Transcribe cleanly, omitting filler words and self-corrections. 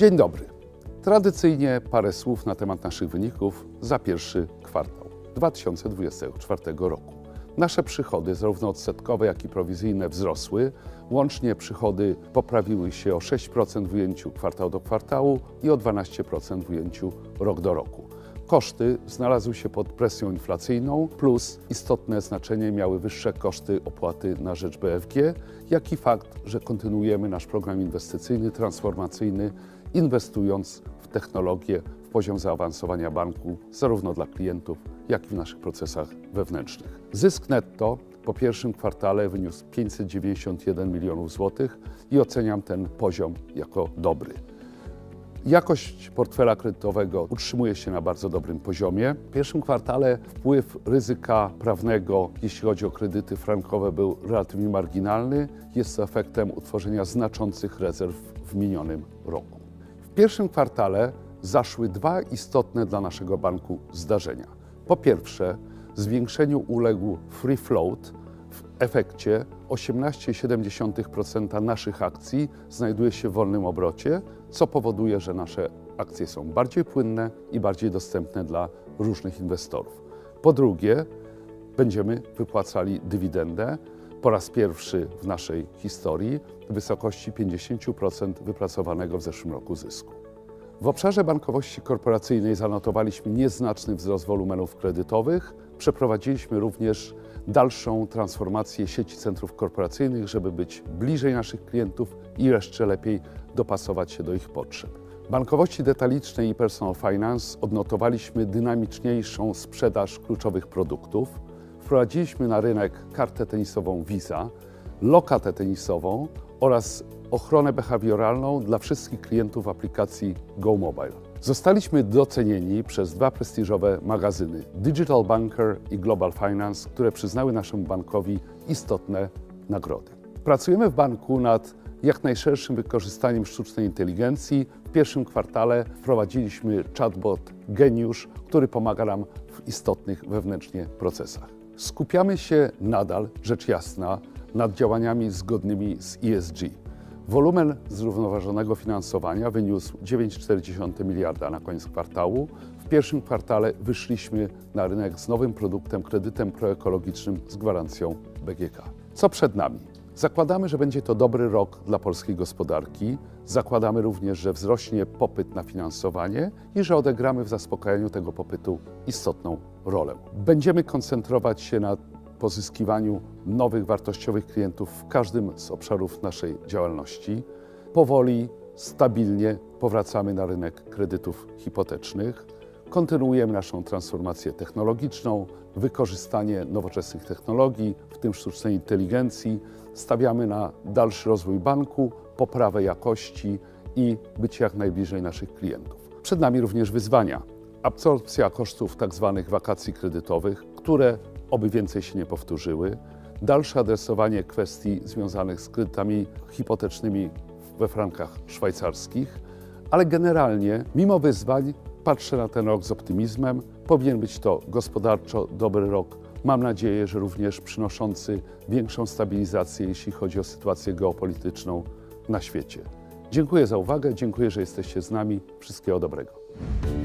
Dzień dobry. Tradycyjnie parę słów na temat naszych wyników za pierwszy kwartał 2024 roku. Nasze przychody, zarówno odsetkowe, jak i prowizyjne, wzrosły. Łącznie przychody poprawiły się o 6% w ujęciu kwartał do kwartału i o 12% w ujęciu rok do roku. Koszty znalazły się pod presją inflacyjną, plus istotne znaczenie miały wyższe koszty opłaty na rzecz BFG, jak i fakt, że kontynuujemy nasz program inwestycyjny, transformacyjny, inwestując w technologię, w poziom zaawansowania banku, zarówno dla klientów, jak i w naszych procesach wewnętrznych. Zysk netto po pierwszym kwartale wyniósł 591 milionów złotych i oceniam ten poziom jako dobry. Jakość portfela kredytowego utrzymuje się na bardzo dobrym poziomie. W pierwszym kwartale wpływ ryzyka prawnego, jeśli chodzi o kredyty frankowe, był relatywnie marginalny. Jest to efektem utworzenia znaczących rezerw w minionym roku. W pierwszym kwartale zaszły dwa istotne dla naszego banku zdarzenia. Po pierwsze, zwiększeniu uległ free float. W efekcie 18,7% naszych akcji znajduje się w wolnym obrocie, co powoduje, że nasze akcje są bardziej płynne i bardziej dostępne dla różnych inwestorów. Po drugie, będziemy wypłacali dywidendę po raz pierwszy w naszej historii w wysokości 50% wypracowanego w zeszłym roku zysku. W obszarze bankowości korporacyjnej zanotowaliśmy nieznaczny wzrost wolumenów kredytowych. Przeprowadziliśmy również dalszą transformację sieci centrów korporacyjnych, żeby być bliżej naszych klientów i jeszcze lepiej dopasować się do ich potrzeb. W bankowości detalicznej i personal finance odnotowaliśmy dynamiczniejszą sprzedaż kluczowych produktów. Wprowadziliśmy na rynek kartę tenisową Visa, lokatę tenisową oraz ochronę behawioralną dla wszystkich klientów aplikacji GoMobile. Zostaliśmy docenieni przez dwa prestiżowe magazyny Digital Banker i Global Finance, które przyznały naszemu bankowi istotne nagrody. Pracujemy w banku nad jak najszerszym wykorzystaniem sztucznej inteligencji. W pierwszym kwartale wprowadziliśmy chatbot Geniusz, który pomaga nam w istotnych wewnętrznie procesach. Skupiamy się nadal, rzecz jasna, nad działaniami zgodnymi z ESG. Wolumen zrównoważonego finansowania wyniósł 9,4 miliarda na koniec kwartału. W pierwszym kwartale wyszliśmy na rynek z nowym produktem, kredytem proekologicznym z gwarancją BGK. Co przed nami? Zakładamy, że będzie to dobry rok dla polskiej gospodarki. Zakładamy również, że wzrośnie popyt na finansowanie i że odegramy w zaspokajaniu tego popytu istotną rolę. Będziemy koncentrować się na pozyskiwaniu nowych wartościowych klientów w każdym z obszarów naszej działalności. Powoli, stabilnie powracamy na rynek kredytów hipotecznych. Kontynuujemy naszą transformację technologiczną, wykorzystanie nowoczesnych technologii, w tym sztucznej inteligencji. Stawiamy na dalszy rozwój banku, poprawę jakości i bycie jak najbliżej naszych klientów. Przed nami również wyzwania. Absorpcja kosztów tzw. wakacji kredytowych, które oby więcej się nie powtórzyły. Dalsze adresowanie kwestii związanych z kredytami hipotecznymi we frankach szwajcarskich. Ale generalnie, mimo wyzwań, patrzę na ten rok z optymizmem. Powinien być to gospodarczo dobry rok. Mam nadzieję, że również przynoszący większą stabilizację, jeśli chodzi o sytuację geopolityczną na świecie. Dziękuję za uwagę, dziękuję, że jesteście z nami. Wszystkiego dobrego.